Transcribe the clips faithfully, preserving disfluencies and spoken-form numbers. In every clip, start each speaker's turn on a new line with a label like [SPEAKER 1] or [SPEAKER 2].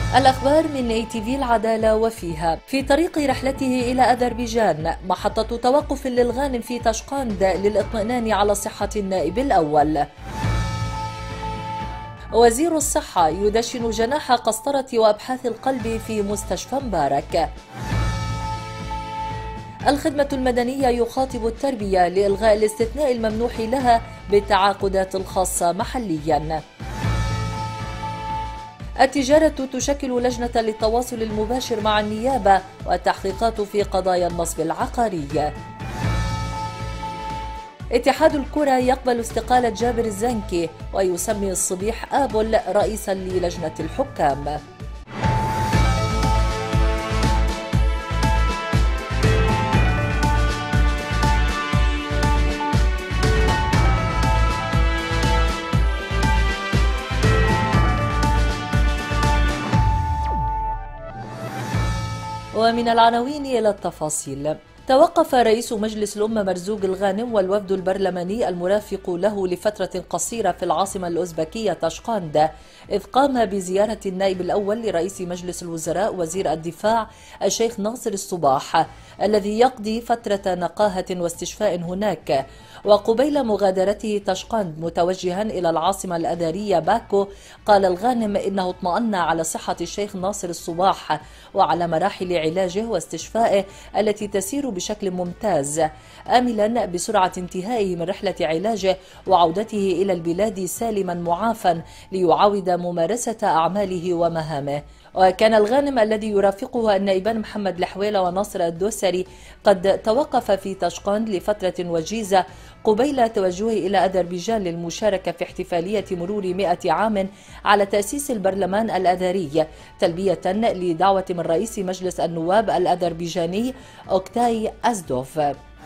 [SPEAKER 1] الأخبار من اي تي في العدالة وفيها. في طريق رحلته إلى أذربيجان محطة توقف للغانم في تاشقند للإطمئنان على صحة النائب الأول. وزير الصحة يدشن جناح قسطرة وأبحاث القلب في مستشفى مبارك. الخدمة المدنية يخاطب التربية لإلغاء الاستثناء الممنوح لها بالتعاقدات الخاصة محلياً. التجارة تشكل لجنة للتواصل المباشر مع النيابة والتحقيقات في قضايا النصب العقاري. اتحاد الكرة يقبل استقالة جابر الزنكي ويسمي الصبيح آبل رئيسا للجنة الحكام. ومن العناوين إلى التفاصيل. توقف رئيس مجلس الأمة مرزوق الغانم والوفد البرلماني المرافق له لفترة قصيرة في العاصمة الأوزبكية تاشقند، إذ قام بزيارة النائب الأول لرئيس مجلس الوزراء وزير الدفاع الشيخ ناصر الصباح، الذي يقضي فترة نقاهة واستشفاء هناك. وقبيل مغادرته تاشقند متوجها إلى العاصمة الأذرية باكو، قال الغانم إنه اطمأن على صحة الشيخ ناصر الصباح وعلى مراحل علاجه واستشفائه التي تسير بشكل ممتاز، آملا بسرعة انتهائه من رحلة علاجه وعودته إلى البلاد سالما معافا ليعاود ممارسة أعماله ومهامه. وكان الغانم الذي يرافقه النائبان محمد الحويلة وناصر الدوسري قد توقف في تاشقند لفترة وجيزة قبيل توجهه إلى أذربيجان للمشاركة في احتفالية مرور مئة عام على تأسيس البرلمان الأذري، تلبية لدعوة من رئيس مجلس النواب الأذربيجاني أوكتاي أزدوف.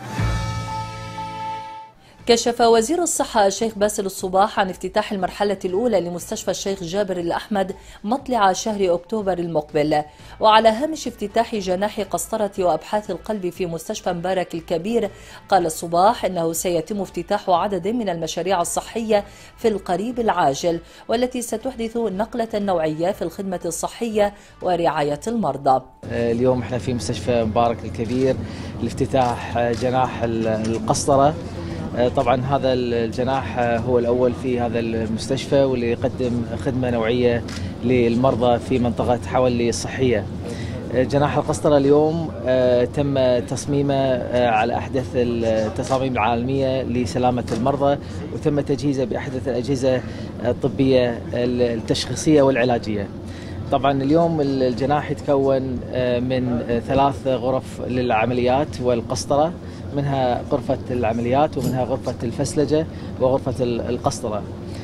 [SPEAKER 1] كشف وزير الصحة الشيخ باسل الصباح عن افتتاح المرحلة الأولى لمستشفى الشيخ جابر الأحمد مطلع شهر أكتوبر المقبل. وعلى هامش افتتاح جناح قسطرة وأبحاث القلب في مستشفى مبارك الكبير، قال الصباح إنه سيتم افتتاح عدد من المشاريع الصحية في القريب العاجل، والتي ستحدث نقلة نوعية في الخدمة الصحية ورعاية المرضى.
[SPEAKER 2] اليوم احنا في مستشفى مبارك الكبير لافتتاح جناح القسطرة. طبعا هذا الجناح هو الأول في هذا المستشفى واللي يقدم خدمة نوعية للمرضى في منطقة حولي الصحية. جناح القسطرة اليوم تم تصميمه على أحدث التصاميم العالمية لسلامة المرضى، وتم تجهيزه بأحدث الأجهزة الطبية التشخيصية والعلاجية. طبعا اليوم الجناح يتكون من ثلاث غرف للعمليات والقسطرة، منها غرفة العمليات ومنها غرفة الفسلجة وغرفة القسطرة.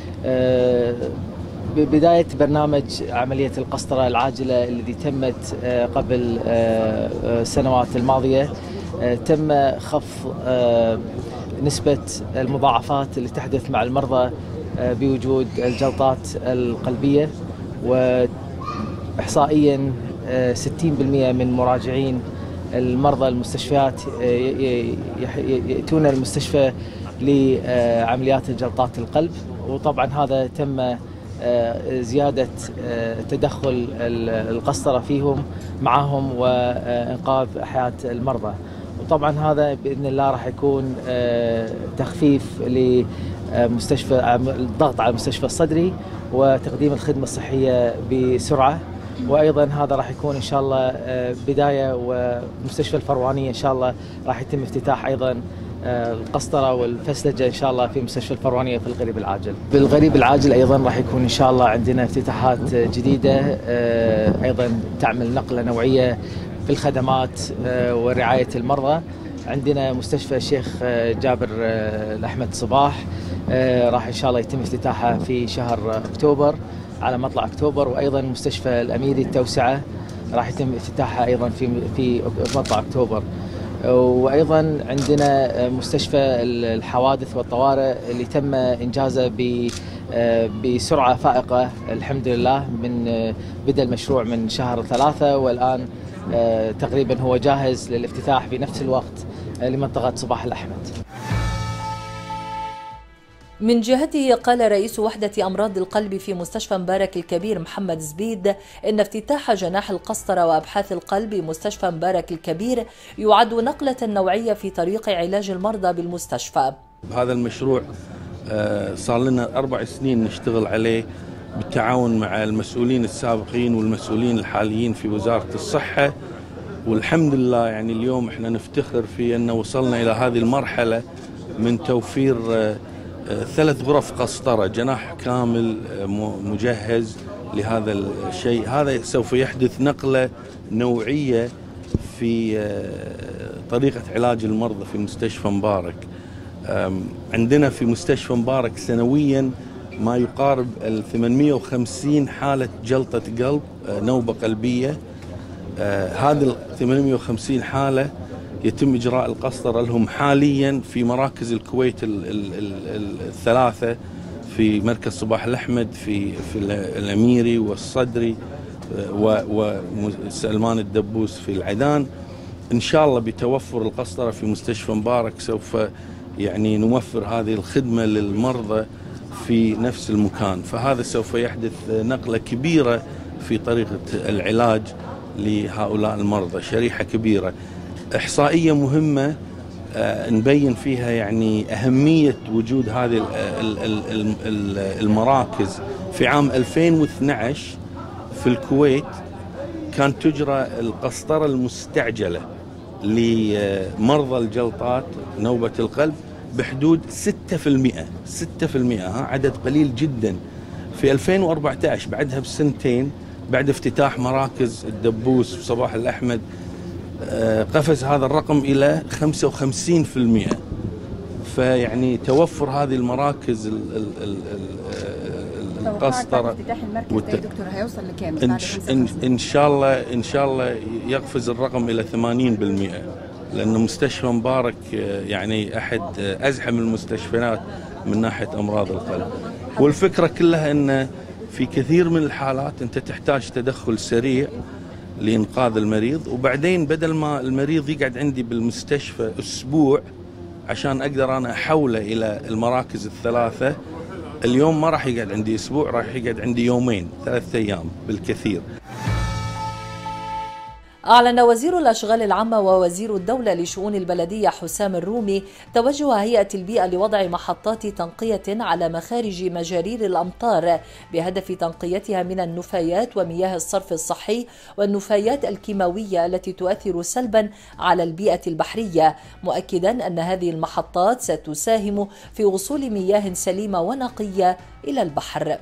[SPEAKER 2] ببداية برنامج عملية القسطرة العاجلة الذي تمت قبل السنوات الماضية، تم خفض نسبة المضاعفات اللي تحدث مع المرضى بوجود الجلطات القلبية. وإحصائيا ستين بالمئة من مراجعين المرضى المستشفيات يأتون المستشفى لعمليات الجلطات القلب، وطبعا هذا تم زيادة تدخل القسطرة فيهم معهم وإنقاذ حياة المرضى. وطبعا هذا بإذن الله راح يكون تخفيف لمستشفى الضغط على المستشفى الصدري وتقديم الخدمة الصحية بسرعة. وايضا هذا راح يكون ان شاء الله بدايه، ومستشفى الفروانيه ان شاء الله راح يتم افتتاح ايضا القسطره والفسلجه ان شاء الله في مستشفى الفروانيه في القريب العاجل. بالقريب العاجل ايضا راح يكون ان شاء الله عندنا افتتاحات جديده ايضا تعمل نقله نوعيه في الخدمات ورعايه المرضى. عندنا مستشفى الشيخ جابر الأحمد صباح راح ان شاء الله يتم افتتاحها في شهر اكتوبر على مطلع اكتوبر، وايضا مستشفى الاميري التوسعه راح يتم افتتاحها ايضا في في مطلع اكتوبر. وايضا عندنا مستشفى الحوادث والطوارئ اللي تم انجازه بسرعه فائقه الحمد لله، من بدا المشروع من شهر ثلاثة والان تقريبا هو جاهز للافتتاح في نفس الوقت لمنطقه صباح الأحمد.
[SPEAKER 1] من jهته قال رئيس وحدة أمراض القلب في مستشفى مبارك الكبير محمد زبيد إن افتتاح جناح القسطرة وأبحاث القلب بمستشفى مبارك الكبير يعد نقلة نوعية في طريق علاج المرضى بالمستشفى.
[SPEAKER 3] هذا المشروع صار لنا أربع سنين نشتغل عليه بالتعاون مع المسؤولين السابقين والمسؤولين الحاليين في وزارة الصحة، والحمد لله يعني اليوم احنا نفتخر في أن وصلنا إلى هذه المرحلة من توفير ثلاث غرف قسطرة، جناح كامل مجهز لهذا الشيء. هذا سوف يحدث نقلة نوعية في طريقة علاج المرضى في مستشفى مبارك. عندنا في مستشفى مبارك سنويا ما يقارب ثمانمئة وخمسين حالة جلطة قلب، نوبة قلبية. هذه ال ثمانمئة وخمسين حالة يتم إجراء القسطرة لهم حاليا في مراكز الكويت الثلاثة، في مركز صباح الأحمد، في في الأميري والصدري وسلمان الدبوس في العدان. إن شاء الله بتوفر القسطرة في مستشفى مبارك سوف يعني نوفر هذه الخدمة للمرضى في نفس المكان، فهذا سوف يحدث نقلة كبيرة في طريقة العلاج لهؤلاء المرضى، شريحة كبيرة. إحصائية مهمة نبين فيها يعني أهمية وجود هذه المراكز. في عام ألفين واثني عشر في الكويت كانت تجرى القسطرة المستعجلة لمرضى الجلطات نوبة القلب بحدود ستة بالمئة، ستة بالمئة، ها عدد قليل جدا. في ألفين وأربعة عشر بعدها بسنتين بعد افتتاح مراكز الدبوس وصباح الأحمد قفز هذا الرقم إلى خمسة وخمسين بالمئة. فيعني توفر هذه المراكز القسطرة
[SPEAKER 4] افتتاح المركز ده يا دكتور هيوصل لكام؟
[SPEAKER 3] إن, إن, إن شاء الله إن شاء الله يقفز الرقم إلى ثمانين بالمئة، لأن مستشفى مبارك يعني أحد أزحم المستشفيات من ناحية أمراض القلب. والفكرة كلها أن في كثير من الحالات أنت تحتاج تدخل سريع لإنقاذ المريض، وبعدين بدل ما المريض يقعد عندي بالمستشفى أسبوع عشان أقدر أنا أحوله إلى المراكز الثلاثة، اليوم ما راح يقعد عندي أسبوع، راح يقعد عندي يومين ثلاثة أيام بالكثير.
[SPEAKER 1] أعلن وزير الأشغال العامة ووزير الدولة لشؤون البلدية حسام الرومي توجه هيئة البيئة لوضع محطات تنقية على مخارج مجارير الأمطار بهدف تنقيتها من النفايات ومياه الصرف الصحي والنفايات الكيماوية التي تؤثر سلبا على البيئة البحرية، مؤكدا أن هذه المحطات ستساهم في وصول مياه سليمة ونقية إلى البحر.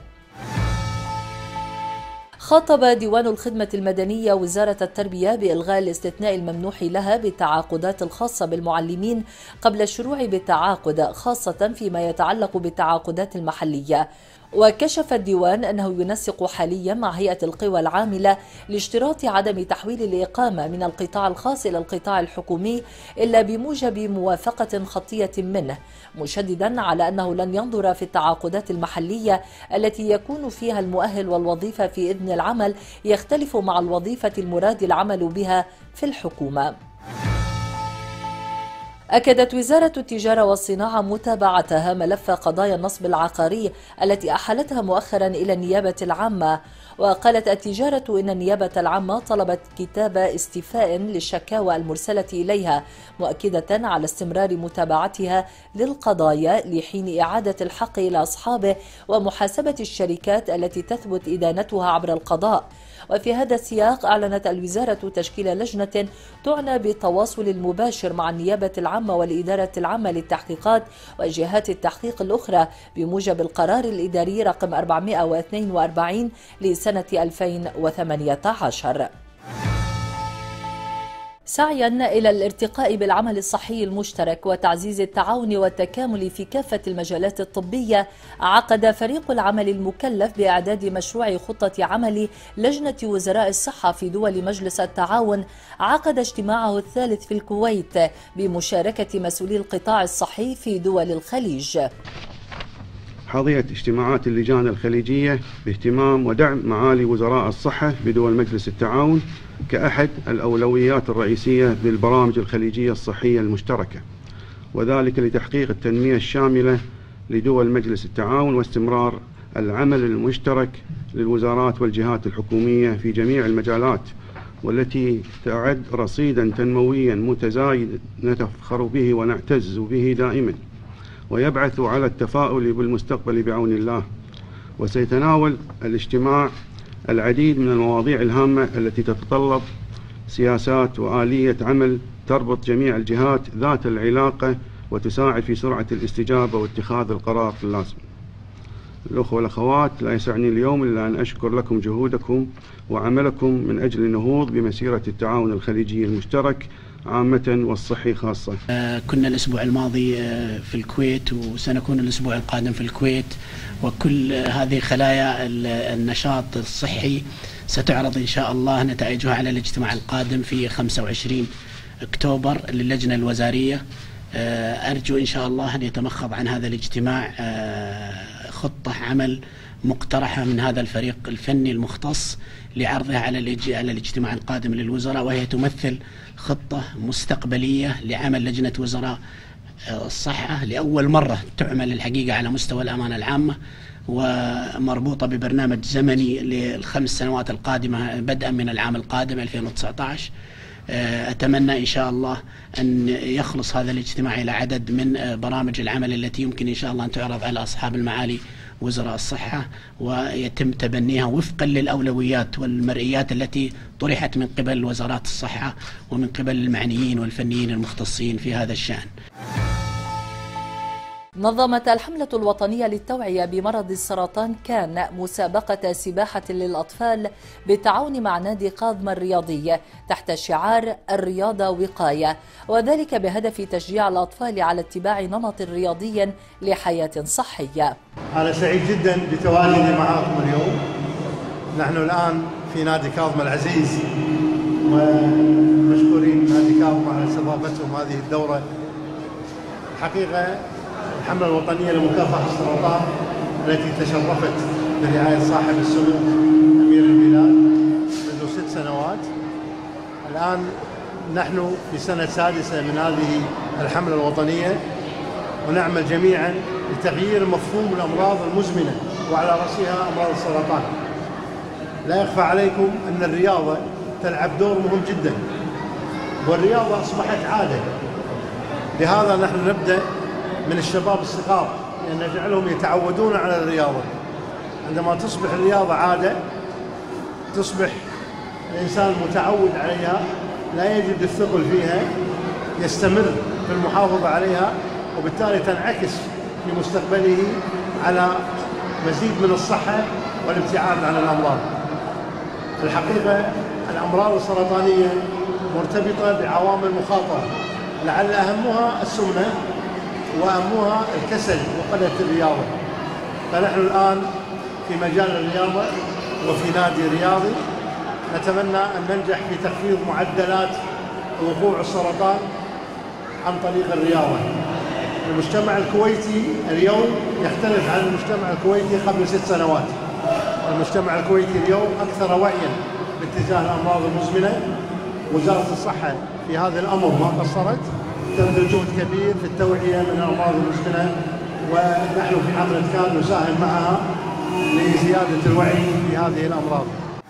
[SPEAKER 1] خاطب ديوان الخدمة المدنية وزارة التربية بإلغاء الاستثناء الممنوح لها بالتعاقدات الخاصة بالمعلمين قبل الشروع بالتعاقد، خاصة فيما يتعلق بالتعاقدات المحلية. وكشف الديوان أنه ينسق حاليا مع هيئة القوى العاملة لاشتراط عدم تحويل الإقامة من القطاع الخاص إلى القطاع الحكومي إلا بموجب موافقة خطية منه، مشددا على أنه لن ينظر في التعاقدات المحلية التي يكون فيها المؤهل والوظيفة في إذن العمل يختلف مع الوظيفة المراد العمل بها في الحكومة. أكدت وزارة التجارة والصناعة متابعتها ملف قضايا النصب العقاري التي أحالتها مؤخرا إلى النيابة العامة. وقالت التجارة إن النيابة العامة طلبت كتاب استيفاء للشكاوى المرسلة إليها، مؤكدة على استمرار متابعتها للقضايا لحين إعادة الحق إلى أصحابه ومحاسبة الشركات التي تثبت إدانتها عبر القضاء. وفي هذا السياق أعلنت الوزارة تشكيل لجنة تعنى بالتواصل المباشر مع النيابة العامة والإدارة العامة للتحقيقات وجهات التحقيق الأخرى بموجب القرار الإداري رقم أربعمئة واثنين وأربعين لسنة ألفين وثمانية عشر. سعيا إلى الارتقاء بالعمل الصحي المشترك وتعزيز التعاون والتكامل في كافة المجالات الطبية، عقد فريق العمل المكلف بإعداد مشروع خطة عمل لجنة وزراء الصحة في دول مجلس التعاون عقد اجتماعه الثالث في الكويت بمشاركة مسؤولي القطاع الصحي في دول الخليج.
[SPEAKER 5] حظيت اجتماعات اللجان الخليجية باهتمام ودعم معالي وزراء الصحة بدول مجلس التعاون كأحد الأولويات الرئيسية بالبرامج الخليجية الصحية المشتركة، وذلك لتحقيق التنمية الشاملة لدول مجلس التعاون واستمرار العمل المشترك للوزارات والجهات الحكومية في جميع المجالات، والتي تعد رصيدا تنمويا متزايد نتفخر به ونعتز به دائما، ويبعث على التفاؤل بالمستقبل بعون الله. وسيتناول الاجتماع العديد من المواضيع الهامة التي تتطلب سياسات وآلية عمل تربط جميع الجهات ذات العلاقة وتساعد في سرعة الاستجابة واتخاذ القرار اللازم. الأخوة والأخوات، لا يسعني اليوم إلا أن أشكر لكم جهودكم وعملكم من أجل النهوض بمسيرة التعاون الخليجي المشترك عامة والصحي خاصة.
[SPEAKER 6] كنا الأسبوع الماضي في الكويت وسنكون الأسبوع القادم في الكويت، وكل هذه خلايا النشاط الصحي ستعرض إن شاء الله نتائجها على الاجتماع القادم في خمسة وعشرين أكتوبر للجنة الوزارية. أرجو إن شاء الله أن يتمخض عن هذا الاجتماع خطة عمل مقترحة من هذا الفريق الفني المختص لعرضها على على الاجتماع القادم للوزراء، وهي تمثل خطة مستقبلية لعمل لجنة وزراء الصحة لأول مرة تعمل الحقيقة على مستوى الأمانة العامة، ومربوطة ببرنامج زمني للخمس سنوات القادمة بدءا من العام القادم ألفين وتسعة عشر. أتمنى إن شاء الله أن يخلص هذا الاجتماع إلى عدد من برامج العمل التي يمكن إن شاء الله أن تعرض على أصحاب المعالي وزراء الصحة، ويتم تبنيها وفقا للأولويات والمرئيات التي طرحت من قبل وزارات الصحة ومن قبل المعنيين والفنيين المختصين في هذا الشأن.
[SPEAKER 1] نظمت الحملة الوطنية للتوعية بمرض السرطان كان مسابقة سباحة للأطفال بالتعاون مع نادي قاضمة الرياضي تحت شعار الرياضة وقاية، وذلك بهدف تشجيع الأطفال على اتباع نمط رياضي لحياة صحية.
[SPEAKER 7] أنا سعيد جدا بتواجدي معكم اليوم. نحن الآن في نادي قاضمة العزيز، ومشكورين نادي قاضمة على استضافتهم هذه الدورة. حقيقة الحملة الوطنية لمكافحة السرطان التي تشرفت برعاية صاحب السمو أمير البلاد منذ ست سنوات، الآن نحن في السنة السادسة من هذه الحملة الوطنية، ونعمل جميعا لتغيير مفهوم الأمراض المزمنة وعلى رأسها أمراض السرطان. لا يخفى عليكم أن الرياضة تلعب دور مهم جدا، والرياضة أصبحت عادة. لهذا نحن نبدأ من الشباب الصغار لأن نجعلهم يتعودون على الرياضة. عندما تصبح الرياضة عادة تصبح الإنسان متعود عليها، لا يجد الثقل فيها، يستمر في المحافظة عليها، وبالتالي تنعكس في مستقبله على مزيد من الصحة والابتعاد عن الأمراض. الحقيقة الأمراض السرطانية مرتبطة بعوامل مخاطرة، لعل أهمها السمنة وأهمها الكسل وقلة الرياضة. فنحن الآن في مجال الرياضة وفي نادي رياضي نتمنى أن ننجح في تخفيض معدلات وقوع السرطان عن طريق الرياضة. المجتمع الكويتي اليوم يختلف عن المجتمع الكويتي قبل ست سنوات. المجتمع الكويتي اليوم أكثر وعيا باتجاه الأمراض المزمنة. وزارة الصحة في هذا الأمر ما قصرت، تبذل جهد كبير في التوعية من الأمراض المزمنة، ونحن في حملة كان نساهم معها لزيادة الوعي في هذه الأمراض.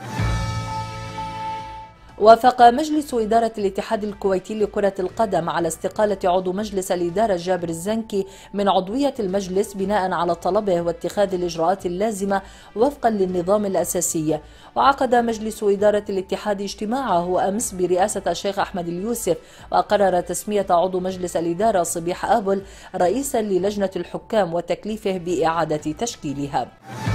[SPEAKER 1] وافق مجلس إدارة الاتحاد الكويتي لكرة القدم على استقالة عضو مجلس الإدارة جابر الزنكي من عضوية المجلس بناء على طلبه واتخاذ الإجراءات اللازمة وفقا للنظام الأساسي. وعقد مجلس إدارة الاتحاد اجتماعه أمس برئاسة الشيخ أحمد اليوسف، وقرر تسمية عضو مجلس الإدارة صبيح آبل رئيسا للجنة الحكام وتكليفه بإعادة تشكيلها.